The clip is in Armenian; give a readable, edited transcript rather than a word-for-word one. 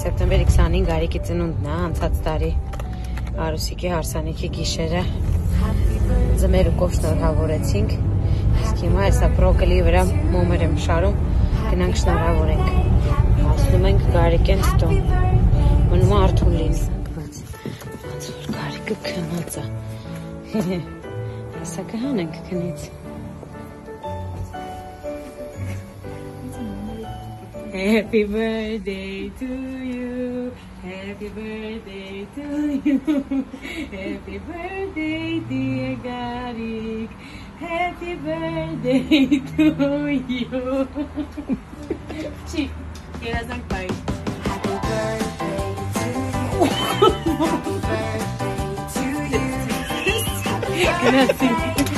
Սեպտեմբեր 25 Գարիկի ծնունդն է, անցած տարի Արուսիկի հարսանիքի գիշերը ձմեր ու կով շնորհավորեցինք, իսկ հիմա հեսա պրոկոլի վրա մոմեր եմ շարում, գնանք շնորհավորենք, ասնում ենք Գարիկեն ստոն, մնում արդուն լինի, ոնց որ Գարիկը քնած է, հեսա կհանենք քնից, Happy birthday to you, happy birthday to you, happy birthday dear Garik, happy birthday to you. Chị, kia là răng tay. Happy birthday to you, happy birthday to you. Gracias.